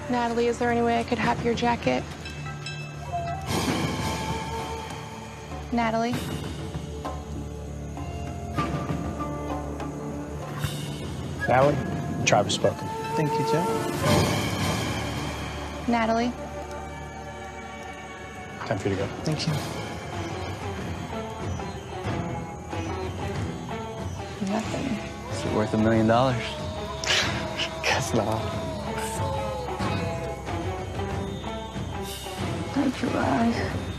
Natalie, is there any way I could have your jacket? Natalie? Sally, the tribe has spoken. Thank you, Jack. Natalie? Time for you to go. Thank you. Nothing. Is it worth $1 million? Guess not. I tried.